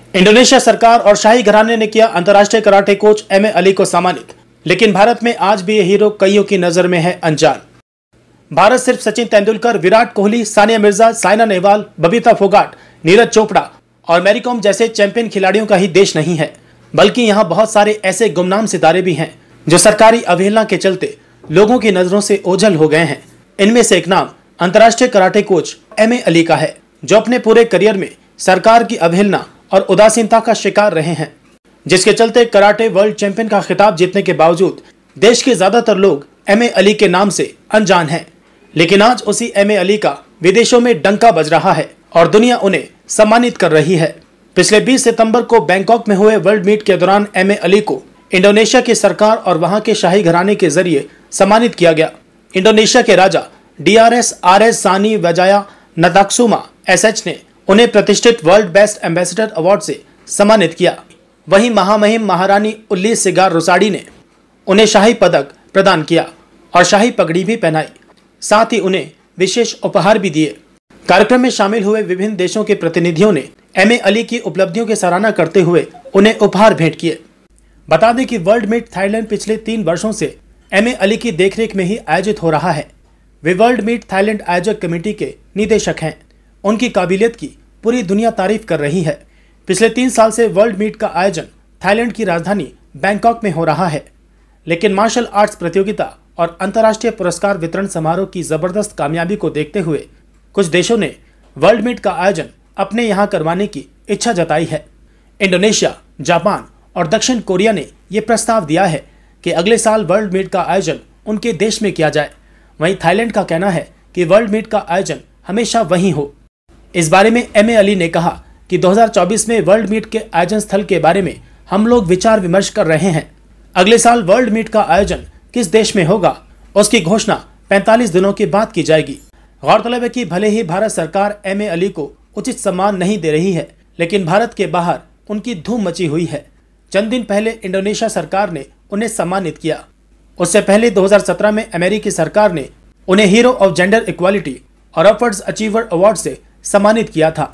Indonesia सरकार और शाही घराने ने किया अंतर्राष्ट्रीय कराटे कोच एमए अली को सम्मानित, लेकिन भारत में आज भी ये हीरो कईयों की नजर में है अनजान। भारत सिर्फ सचिन तेंदुलकर, विराट कोहली, सानिया मिर्जा, साइना नेहवाल, बबीता फोगाट, नीरज चोपड़ा और मैरी कॉम जैसे चैंपियन खिलाड़ियों का ही देश नहीं है, बल्कि यहाँ बहुत सारे ऐसे गुमनाम सितारे भी हैं जो सरकारी अवहेलना के चलते लोगों की नजरों से ओझल हो गए हैं। इनमें से एक नाम अंतर्राष्ट्रीय कराटे कोच एमए अली का है, जो अपने पूरे करियर में सरकार की अवहेलना और उदासीनता का शिकार रहे हैं, जिसके चलते कराटे वर्ल्ड चैंपियन का खिताब जीतने के बावजूद देश के ज्यादातर लोग एमए अली के नाम से अनजान हैं। लेकिन आज उसी एमए अली का विदेशों में डंका बज रहा है और दुनिया उन्हें सम्मानित कर रही है। पिछले 20 सितंबर को बैंकॉक में हुए वर्ल्ड मीट के दौरान एमए अली को इंडोनेशिया की सरकार और वहां के शाही घराने के जरिए सम्मानित किया गया। इंडोनेशिया के राजा DRS RS सानी वजाया नताक्सुमा SH ने उन्हें प्रतिष्ठित वर्ल्ड बेस्ट एम्बेसडर अवार्ड से सम्मानित किया। वहीं महामहिम महारानी उल्लीस सिगार रोसाडी ने उन्हें शाही पदक प्रदान किया और शाही पगड़ी भी पहनाई। साथ ही उन्हें विशेष उपहार भी दिए। कार्यक्रम में शामिल हुए विभिन्न देशों के प्रतिनिधियों ने एमए अली की उपलब्धियों की सराहना करते हुए उन्हें उपहार भेंट किए। बता दें कि वर्ल्ड मीट थाईलैंड पिछले 3 वर्षों से एमए अली की देखरेख में ही आयोजित हो रहा है। वे वर्ल्ड मीट थाईलैंड आयोजक कमेटी के निदेशक हैं। उनकी काबिलियत की पूरी दुनिया तारीफ कर रही है। पिछले 3 साल से वर्ल्ड मीट का आयोजन थाईलैंड की राजधानी बैंकॉक में हो रहा है, लेकिन मार्शल आर्ट्स प्रतियोगिता और अंतर्राष्ट्रीय पुरस्कार वितरण समारोह की जबरदस्त कामयाबी को देखते हुए कुछ देशों ने वर्ल्ड मीट का आयोजन अपने यहाँ करवाने की इच्छा जताई है। इंडोनेशिया, जापान और दक्षिण कोरिया ने यह प्रस्ताव दिया है कि अगले साल वर्ल्ड मीट का आयोजन उनके देश में किया जाए। वहीं थाईलैंड का कहना है कि वर्ल्ड मीट का आयोजन हमेशा वहीं हो। इस बारे में एमए अली ने कहा कि 2024 में वर्ल्ड मीट के आयोजन स्थल के बारे में हम लोग विचार विमर्श कर रहे हैं। अगले साल वर्ल्ड मीट का आयोजन किस देश में होगा, उसकी घोषणा 45 दिनों के बाद की जाएगी। गौरतलब है कि भले ही भारत सरकार एमए अली को उचित सम्मान नहीं दे रही है, लेकिन भारत के बाहर उनकी धूम मची हुई है। चंद दिन पहले इंडोनेशिया सरकार ने उन्हें सम्मानित किया। उससे पहले 2017 में अमेरिकी सरकार ने उन्हें हीरो ऑफ जेंडर इक्वालिटी और अपवर्ड्स अचीवर अवार्ड से सम्मानित किया था।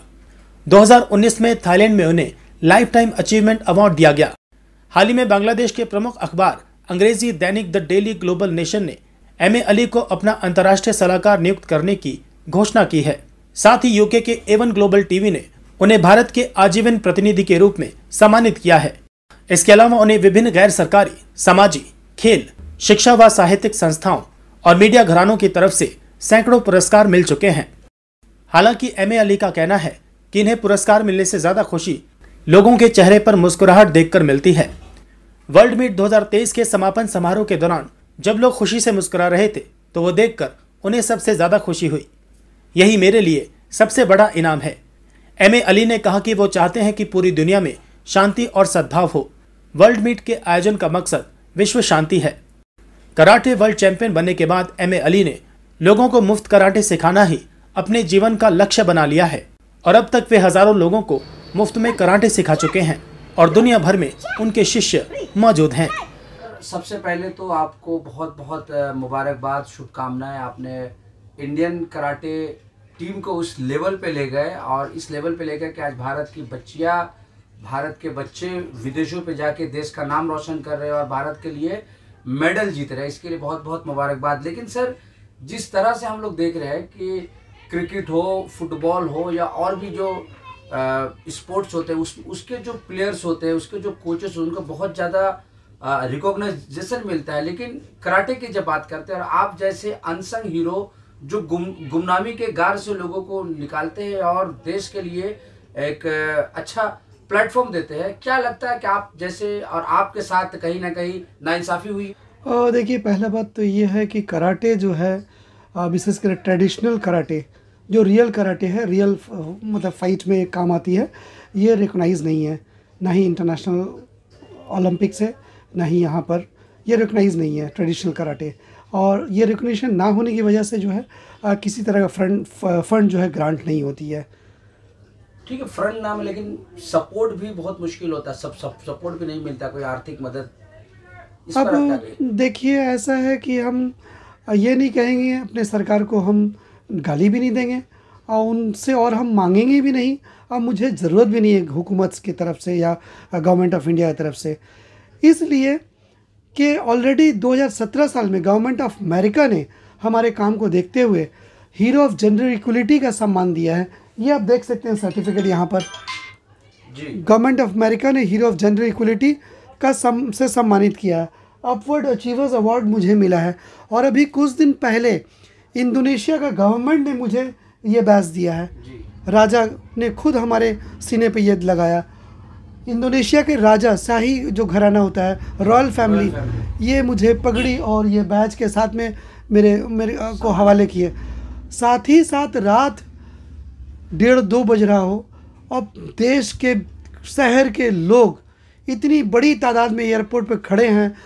2019 में थाईलैंड में उन्हें लाइफ टाइम अचीवमेंट अवार्ड दिया गया। हाल ही में बांग्लादेश के प्रमुख अखबार अंग्रेजी दैनिक द डेली ग्लोबल नेशन ने एमए अली को अपना अंतर्राष्ट्रीय सलाहकार नियुक्त करने की घोषणा की है। साथ ही यूके के A1 ग्लोबल टीवी ने उन्हें भारत के आजीवन प्रतिनिधि के रूप में सम्मानित किया है। इसके अलावा उन्हें विभिन्न गैर सरकारी, सामाजिक, खेल, शिक्षा व साहित्यिक संस्थाओं और मीडिया घरानों की तरफ से सैकड़ों पुरस्कार मिल चुके हैं। हालांकि एमए अली का कहना है कि इन्हें पुरस्कार मिलने से ज्यादा खुशी लोगों के चेहरे पर मुस्कुराहट देखकर मिलती है। वर्ल्ड मीट 2023 के समापन समारोह के दौरान जब लोग खुशी से मुस्कुरा रहे थे, तो वो देखकर उन्हें सबसे ज्यादा खुशी हुई। यही मेरे लिए सबसे बड़ा इनाम है। एमए अली ने कहा कि वो चाहते हैं कि पूरी दुनिया में शांति और सद्भाव हो। वर्ल्ड मीट के आयोजन का मकसद विश्व शांति है। कराटे वर्ल्ड चैंपियन बनने के बाद एमए अली ने लोगों को मुफ्त कराटे सिखाना ही अपने जीवन का लक्ष्य बना लिया है और अब तक वे हजारों लोगों को मुफ्त में कराटे सिखा चुके हैं और दुनिया भर में उनके शिष्य मौजूद हैं। सबसे पहले तो आपको बहुत बहुत मुबारकबाद, शुभकामनाएं। आपने इंडियन कराटे टीम को उस लेवल पे ले गए और इस लेवल पे ले गए कि आज भारत की बच्चियां, भारत के बच्चे विदेशों पे जाके देश का नाम रोशन कर रहे हैं और भारत के लिए मेडल जीत रहे हैं। इसके लिए बहुत बहुत मुबारकबाद। लेकिन सर, जिस तरह से हम लोग देख रहे हैं कि क्रिकेट हो, फुटबॉल हो या और भी जो स्पोर्ट्स होते हैं, उसके जो प्लेयर्स होते हैं, उसके जो कोचेस, उनको बहुत ज़्यादा रिकॉग्नाइजेशन मिलता है। लेकिन कराटे की जब बात करते हैं और आप जैसे अनसंग हीरो जो गुमनामी के गार से लोगों को निकालते हैं और देश के लिए एक अच्छा प्लेटफॉर्म देते हैं, क्या लगता है कि आप जैसे और आपके साथ कहीं ना कहीं नाइंसाफ़ी हुई? देखिए, पहला बात तो ये है कि कराटे जो है, विशेषकर ट्रेडिशनल कराटे, जो रियल कराटे है, रियल मतलब फाइट में काम आती है, ये रिकॉग्नाइज नहीं है, ना ही इंटरनेशनल ओलंपिक्स है, ना ही यहाँ पर ये रिकॉग्नाइज नहीं है ट्रेडिशनल कराटे। और ये रिकॉग्निशन ना होने की वजह से जो है किसी तरह का फंड जो है ग्रांट नहीं होती है। ठीक है, फंड नाम, लेकिन सपोर्ट भी बहुत मुश्किल होता है। सपोर्ट भी नहीं मिलता, कोई आर्थिक मदद। अब देखिए, ऐसा है कि हम ये नहीं कहेंगे, अपने सरकार को हम गाली भी नहीं देंगे और उनसे और हम मांगेंगे भी नहीं। अब मुझे ज़रूरत भी नहीं है हुकूमत की तरफ से या गवर्नमेंट ऑफ इंडिया की तरफ से, इसलिए कि ऑलरेडी 2017 साल में गवर्नमेंट ऑफ अमेरिका ने हमारे काम को देखते हुए हीरो ऑफ जेंडर इक्वलिटी का सम्मान दिया है। ये आप देख सकते हैं सर्टिफिकेट यहाँ पर, जी। गवर्नमेंट ऑफ अमेरिका ने हीरो ऑफ जेंडर इक्वलिटी का से सम्मानित किया है। अपवर्ड अचीवर्स अवार्ड मुझे मिला है, और अभी कुछ दिन पहले इंडोनेशिया का गवर्नमेंट ने मुझे ये बैच दिया है। जी। राजा ने खुद हमारे सीने पे ये लगाया। इंडोनेशिया के राजा, शाही जो घराना होता है, रॉयल फैमिली, ये मुझे पगड़ी और ये बैच के साथ में मेरे को हवाले किए। साथ ही साथ रात 1:30-2 बज रहा हो और देश के शहर के लोग इतनी बड़ी तादाद में एयरपोर्ट पे खड़े हैं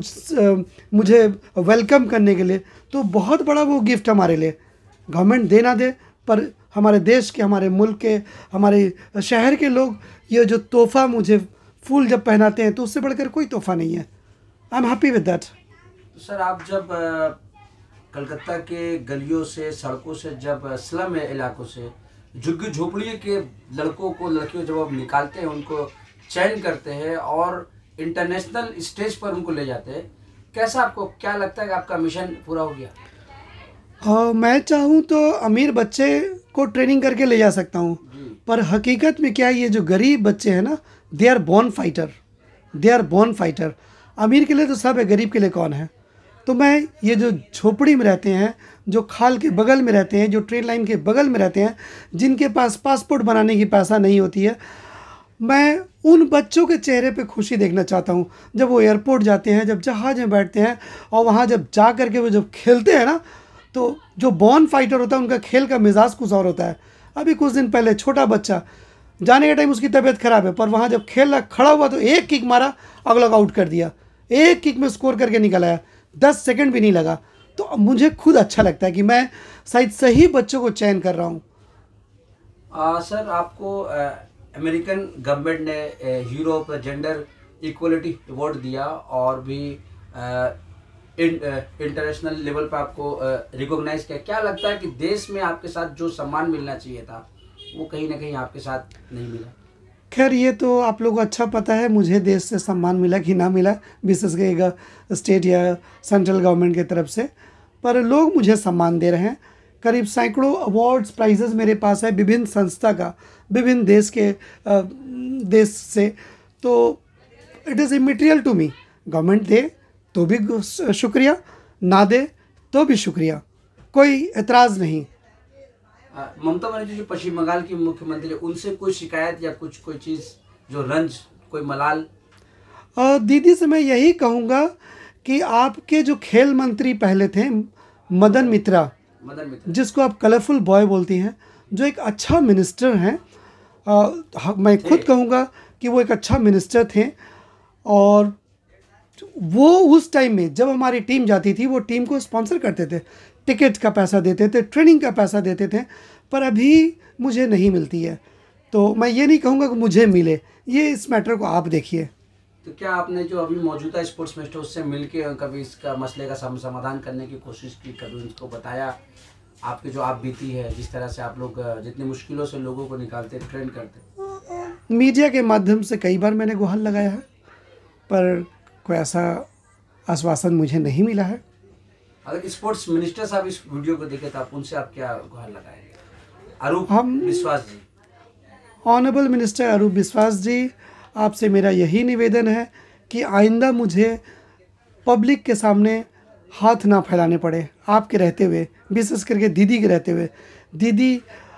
मुझे वेलकम करने के लिए, तो बहुत बड़ा वो गिफ्ट हमारे लिए। गवर्नमेंट दे ना दे, पर हमारे देश के, हमारे मुल्क के, हमारे शहर के लोग ये जो तोहफ़ा मुझे फूल जब पहनाते हैं तो उससे बढ़कर कोई तोहफ़ा नहीं है। I am happy with that. तो सर, आप जब कलकत्ता के गलियों से, सड़कों से, जब स्लम इलाकों से झुग्गी झोपड़ी के लड़कों को, लड़कियों जब आप निकालते हैं, उनको चयन करते हैं और इंटरनेशनल स्टेज पर उनको ले जाते हैं, कैसा आपको क्या लगता है कि आपका मिशन पूरा हो गया? मैं चाहूँ तो अमीर बच्चे को ट्रेनिंग करके ले जा सकता हूँ, पर हकीकत में क्या है, ये जो गरीब बच्चे हैं ना, they are born fighter, they are born fighter. अमीर के लिए तो सब है, गरीब के लिए कौन है? तो मैं ये जो झोपड़ी में रहते हैं, जो खाल के बगल में रहते हैं, जो ट्रेन लाइन के बगल में रहते हैं, जिनके पास पासपोर्ट बनाने की पैसा नहीं होती है, मैं उन बच्चों के चेहरे पे खुशी देखना चाहता हूँ जब वो एयरपोर्ट जाते हैं, जब जहाज़ में बैठते हैं और वहाँ जब जा कर के वो जब खेलते हैं ना, तो जो बॉर्न फाइटर होता है उनका खेल का मिजाज कुछ और होता है। अभी कुछ दिन पहले छोटा बच्चा, जाने के टाइम उसकी तबीयत ख़राब है, पर वहाँ जब खेल रहा खड़ा हुआ तो एक किक मारा, अगला को आउट कर दिया, एक किक में स्कोर करके निकल आया, 10 सेकंड भी नहीं लगा। तो मुझे खुद अच्छा लगता है कि मैं शायद सही बच्चों को चयन कर रहा हूँ। सर, आपको अमेरिकन गवर्नमेंट ने hero of gender equality award दिया और भी इंटरनेशनल लेवल पर आपको रिकॉग्नाइज किया। क्या लगता है कि देश में आपके साथ जो सम्मान मिलना चाहिए था वो कहीं ना कहीं आपके साथ नहीं मिला? खैर, ये तो आप लोगों को अच्छा पता है मुझे देश से सम्मान मिला कि ना मिला, विशेषकर स्टेट या सेंट्रल गवर्नमेंट की तरफ से, पर लोग मुझे सम्मान दे रहे हैं। करीब सैकड़ों अवार्ड्स प्राइजेस मेरे पास है विभिन्न संस्था का, विभिन्न देश से। तो it is immaterial to me. Government दे तो भी शुक्रिया, ना दे तो भी शुक्रिया, कोई एतराज़ नहीं। ममता बनर्जी जो पश्चिम बंगाल की मुख्यमंत्री है, उनसे कोई शिकायत या कोई चीज़ जो रंज, कोई मलाल? दीदी से मैं यही कहूँगा कि आपके जो खेल मंत्री पहले थे, मदन मित्रा, जिसको आप कलरफुल बॉय बोलती हैं, जो एक अच्छा मिनिस्टर हैं, मैं खुद कहूँगा कि वो एक अच्छा मिनिस्टर थे। और वो उस टाइम में जब हमारी टीम जाती थी, वो टीम को स्पॉन्सर करते थे, टिकट का पैसा देते थे, ट्रेनिंग का पैसा देते थे, पर अभी मुझे नहीं मिलती है। तो मैं ये नहीं कहूँगा कि मुझे मिले, ये इस मैटर को आप देखिए। तो क्या आपने जो अभी मौजूदा स्पोर्ट्स मिनिस्टर उससे मिलके कभी इसका मसले का समाधान करने की कोशिश की, कभी उनको बताया आपकी जो आप बीती है, जिस तरह से आप लोग जितनी मुश्किलों से लोगों को निकालते, ट्रेन करते? मीडिया के माध्यम से कई बार मैंने गुहार लगाया है, पर कोई ऐसा आश्वासन मुझे नहीं मिला है। अगर स्पोर्ट्स मिनिस्टर साहब इस वीडियो को देखे तो आप उनसे आप क्या गुहार लगाएंगे? अरूप विश्वास जी, ऑनरेबल मिनिस्टर अरूप विश्वास जी, आपसे मेरा यही निवेदन है कि आइंदा मुझे पब्लिक के सामने हाथ ना फैलाने पड़े आपके रहते हुए, विशेष करके दीदी के रहते हुए। दीदी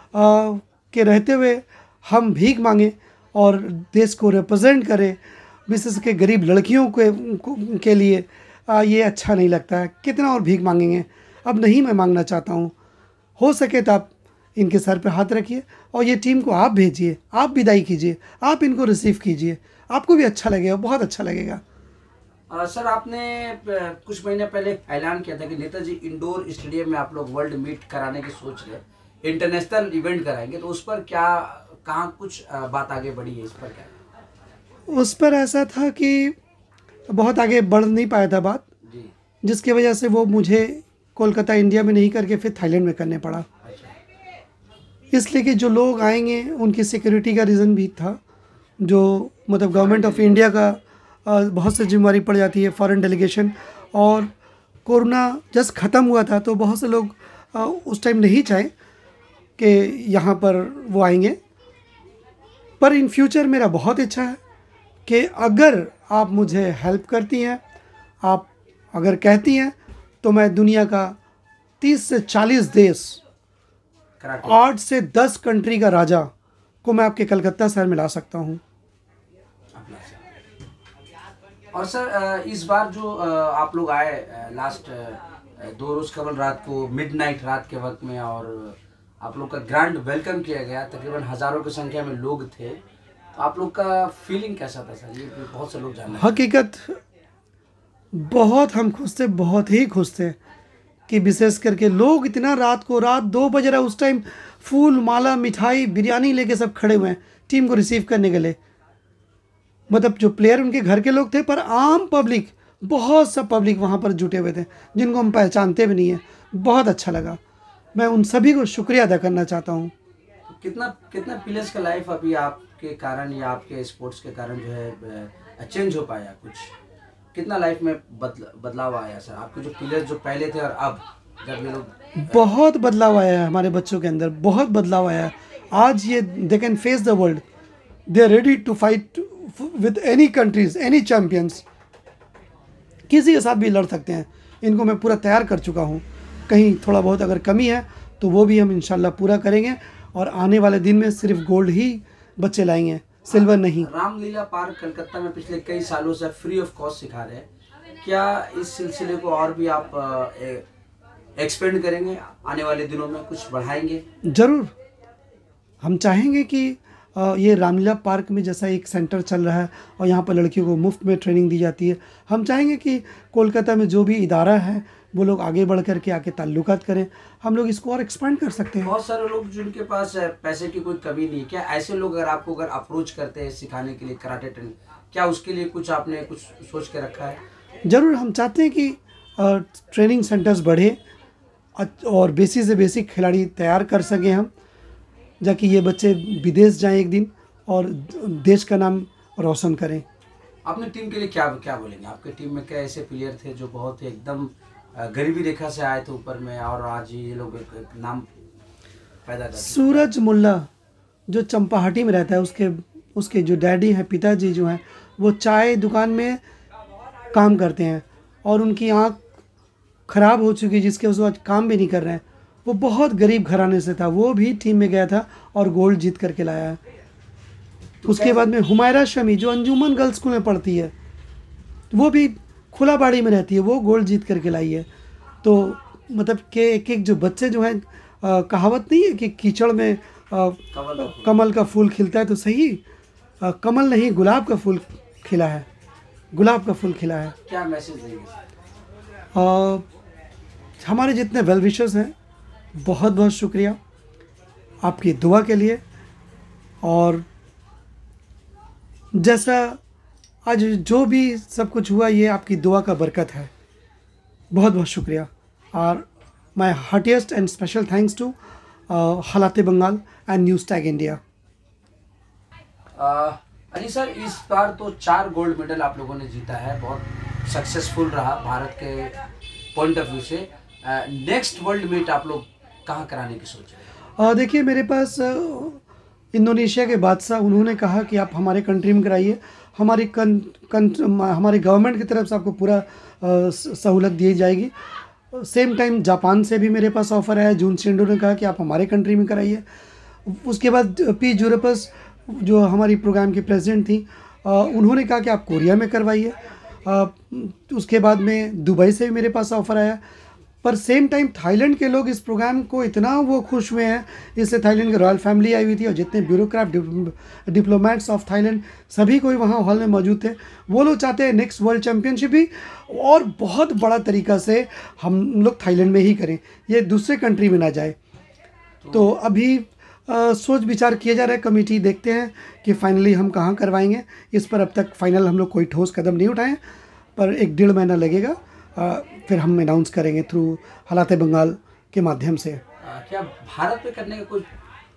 के रहते हुए हम भीख मांगे और देश को रिप्रेजेंट करें, विशेष करके गरीब लड़कियों के लिए ये अच्छा नहीं लगता है। कितना और भीख मांगेंगे? अब नहीं मैं मांगना चाहता हूँ। हो सके तो आप इनके सर पे हाथ रखिए और ये टीम को आप भेजिए, आप विदाई कीजिए, आप इनको रिसीव कीजिए, आपको भी अच्छा लगेगा, बहुत अच्छा लगेगा। सर, आपने कुछ महीने पहले ऐलान किया था कि नेताजी इंडोर स्टेडियम में आप लोग वर्ल्ड मीट कराने की सोच रहे, इंटरनेशनल इवेंट कराएंगे, तो उस पर क्या, कहाँ कुछ बात आगे बढ़ी है? इस पर क्या? उस पर ऐसा था कि बहुत आगे बढ़ नहीं पाया था बात, जिसकी वजह से वो मुझे कोलकाता इंडिया में नहीं करके फिर थाईलैंड में करने पड़ा। इसलिए कि जो लोग आएंगे उनकी सिक्योरिटी का रीज़न भी था, जो मतलब गवर्नमेंट ऑफ इंडिया का बहुत सी जिम्मेवारी पड़ जाती है, फॉरेन डेलीगेशन। और कोरोना जस्ट ख़त्म हुआ था तो बहुत से लोग उस टाइम नहीं चाहे कि यहाँ पर वो आएंगे। पर इन फ्यूचर मेरा बहुत इच्छा है कि अगर आप मुझे हेल्प करती हैं, आप अगर कहती हैं, तो मैं दुनिया का 30 से 40 देश, 8 से 10 कंट्री का राजा को मैं आपके कलकत्ता शहर में ला सकता हूँ। और सर इस बार जो आप लोग आए लास्ट 2 रोज कबल रात को मिडनाइट रात के वक्त में, और आप लोग का ग्रैंड वेलकम किया गया, तकरीबन हज़ारों की संख्या में लोग थे, तो आप लोग का फीलिंग कैसा था सर? ये बहुत से लोग जानना। हकीकत बहुत हम खुश थे, बहुत ही खुश थे कि विशेष करके लोग इतना रात 2 बज रहा उस टाइम फूल माला मिठाई बिरयानी लेके सब खड़े हुए हैं टीम को रिसीव करने के लिए। मतलब जो प्लेयर उनके घर के लोग थे, पर आम पब्लिक, बहुत सा पब्लिक वहाँ पर जुटे हुए थे जिनको हम पहचानते भी नहीं हैं। बहुत अच्छा लगा, मैं उन सभी को शुक्रिया अदा करना चाहता हूँ। कितना प्लेयर्स का लाइफ अभी आपके कारण या आपके स्पोर्ट्स के कारण जो है चेंज हो पाया? कुछ कितना लाइफ में बदलाव आया सर? आपके जो प्लेयर्स जो पहले थे और अब जब ये लोग, बहुत बदलाव आया है हमारे बच्चों के अंदर, बहुत बदलाव आया है। आज ये they can face the world, they are ready to fight with any countries, any champions, किसी के साथ भी लड़ सकते हैं। इनको मैं पूरा तैयार कर चुका हूँ। कहीं थोड़ा बहुत अगर कमी है तो वो भी हम इंशाल्लाह पूरा करेंगे, और आने वाले दिन में सिर्फ गोल्ड ही बच्चे लाएंगे, सिल्वर नहीं। रामलीला पार्क कलकत्ता में पिछले कई सालों से फ्री ऑफ कॉस्ट सिखा रहे हैं, क्या इस सिलसिले को और भी आप एक्सपेंड करेंगे? आने वाले दिनों में कुछ बढ़ाएंगे? ज़रूर, हम चाहेंगे कि ये रामलीला पार्क में जैसा एक सेंटर चल रहा है और यहाँ पर लड़कियों को मुफ्त में ट्रेनिंग दी जाती है, हम चाहेंगे कि कोलकाता में जो भी इदारा है वो लोग आगे बढ़ कर के आके ताल्लुकात करें, हम लोग इसको और एक्सपेंड कर सकते हैं। बहुत सारे लोग जिनके पास पैसे की कोई कमी नहीं है, क्या ऐसे लोग अगर आपको अप्रोच करते हैं सिखाने के लिए कराटे ट्रेनिंग, क्या उसके लिए कुछ आपने कुछ सोच के रखा है? ज़रूर, हम चाहते हैं कि ट्रेनिंग सेंटर्स बढ़े और बेसिक से बेसिक खिलाड़ी तैयार कर सकें हम, जाकि ये बच्चे विदेश जाएं एक दिन और देश का नाम रोशन करें। अपनी टीम के लिए क्या बोलेंगे? आपके टीम में क्या ऐसे प्लेयर थे जो बहुत एकदम गरीबी रेखा से आए थे ऊपर में, और आज ये लोग एक नाम पैदा कर? सूरज मुल्ला जो चंपाहाटी में रहता है, उसके जो डैडी हैं, पिताजी जो हैं, वो चाय दुकान में काम करते हैं और उनकी आँख ख़राब हो चुकी है, जिसके उसके बाद काम भी नहीं कर रहे हैं। वो बहुत गरीब घराने से था, वो भी टीम में गया था और गोल्ड जीत करके लाया है। उसके बाद में हुमायरा शमी जो अंजुमन गर्ल्स स्कूल में पढ़ती है, वो भी खुलाबाड़ी में रहती है, वो गोल्ड जीत करके लाई है। तो मतलब कि एक जो बच्चे जो हैं, कहावत नहीं है कि कीचड़ में कमल का फूल खिलता है, तो सही कमल नहीं गुलाब का फूल खिला है, गुलाब का फूल खिला है। क्या मैसेज देंगे? हमारे जितने वेल विशर्स हैं, बहुत बहुत शुक्रिया आपकी दुआ के लिए, और जैसा आज जो भी सब कुछ हुआ ये आपकी दुआ का बरकत है। बहुत बहुत शुक्रिया, और my heartiest and special thanks to Halate Bengal and news tag India. Ali sir, इस बार तो 4 गोल्ड मेडल आप लोगों ने जीता है, बहुत सक्सेसफुल रहा भारत के पॉइंट ऑफ व्यू से। नेक्स्ट वर्ल्ड मीट आप लोग कहाँ कराने की सोच रहे हैं? देखिए, मेरे पास इंडोनेशिया के बादशाह, उन्होंने कहा कि आप हमारे कंट्री में कराइए, हमारी हमारी गवर्नमेंट की तरफ से आपको पूरा सहूलत दी जाएगी। सेम टाइम जापान से भी मेरे पास ऑफ़र आया, जून चेंडू ने कहा कि आप हमारे कंट्री में कराइए। उसके बाद पी यूरोपस जो हमारी प्रोग्राम की प्रेसिडेंट थी, उन्होंने कहा कि आप कोरिया में करवाइए। उसके बाद में दुबई से भी मेरे पास ऑफ़र आया, पर सेम टाइम थाईलैंड के लोग इस प्रोग्राम को इतना वो खुश हुए हैं, इससे थाईलैंड की रॉयल फैमिली आई हुई थी और जितने ब्यूरोक्रेट डिप्लोमेट्स ऑफ थाईलैंड सभी कोई वहाँ हॉल में मौजूद थे। वो लोग चाहते हैं नेक्स्ट वर्ल्ड चैम्पियनशिप भी और बहुत बड़ा तरीका से हम लोग थाईलैंड में ही करें, ये दूसरे कंट्री में ना जाए। तो अभी सोच विचार किया जा रहा है, कमेटी देखते हैं कि फाइनली हम कहाँ करवाएंगे। इस पर अब तक फाइनल हम लोग कोई ठोस कदम नहीं उठाएं, पर 1-1.5 महीना लगेगा, फिर हम अनाउंस करेंगे थ्रू हालाते बंगाल के माध्यम से। क्या भारत में करने का कोई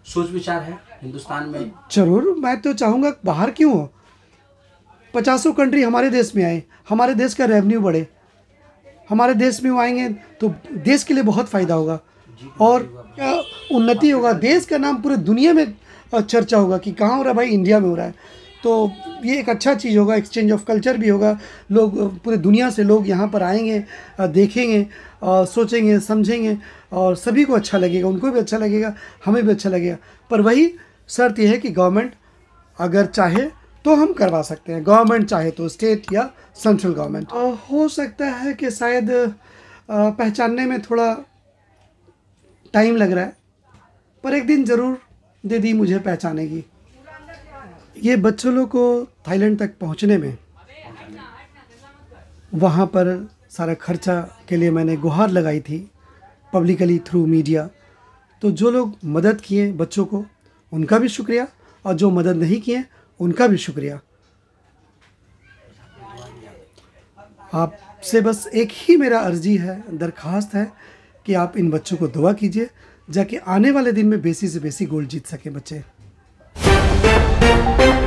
सोच विचार है हिंदुस्तान में? जरूर, मैं तो चाहूँगा बाहर क्यों हो, 50 कंट्री हमारे देश में आए, हमारे देश का रेवेन्यू बढ़े, हमारे देश में वो आएंगे तो देश के लिए बहुत फ़ायदा होगा और उन्नति होगा। देश का नाम पूरे दुनिया में चर्चा होगा कि कहाँ हो रहा है भाई, इंडिया में हो रहा है। तो ये एक अच्छा चीज़ होगा, एक्सचेंज ऑफ कल्चर भी होगा, लोग पूरे दुनिया से लोग यहाँ पर आएंगे, देखेंगे, सोचेंगे, समझेंगे और सभी को अच्छा लगेगा, उनको भी अच्छा लगेगा, हमें भी अच्छा लगेगा। पर वही शर्त यह है कि गवर्नमेंट अगर चाहे तो हम करवा सकते हैं, गवर्नमेंट चाहे तो स्टेट या सेंट्रल गवर्नमेंट। हो सकता है कि शायद पहचानने में थोड़ा टाइम लग रहा है, पर एक दिन ज़रूर दीदी मुझे पहचानेगी। ये बच्चों लोग को थाईलैंड तक पहुंचने में, वहाँ पर सारा खर्चा के लिए मैंने गुहार लगाई थी पब्लिकली थ्रू मीडिया। तो जो लोग मदद किए बच्चों को, उनका भी शुक्रिया, और जो मदद नहीं किए उनका भी शुक्रिया। आपसे बस एक ही मेरा अर्जी है, दरख्वास्त है कि आप इन बच्चों को दुआ कीजिए, जाके आने वाले दिन में बेसी से बेसी गोल्ड जीत सकें बच्चे।